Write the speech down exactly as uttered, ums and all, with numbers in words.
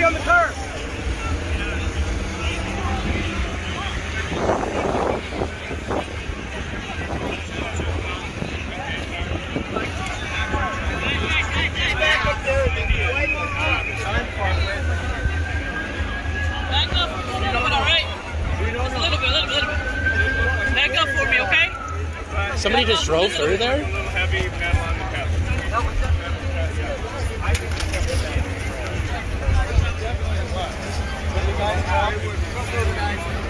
on the curb. Back up there. Back up a little bit, all right? Just a little bit, a little bit, a little bit. Back up for me, okay? Somebody just drove through there? A little heavy pedal on the pedal. Definitely.